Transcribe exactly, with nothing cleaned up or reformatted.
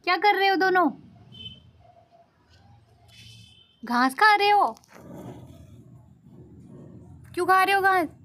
क्या कर रहे हो दोनों? घास खा रहे हो? क्यों खा रहे हो घास?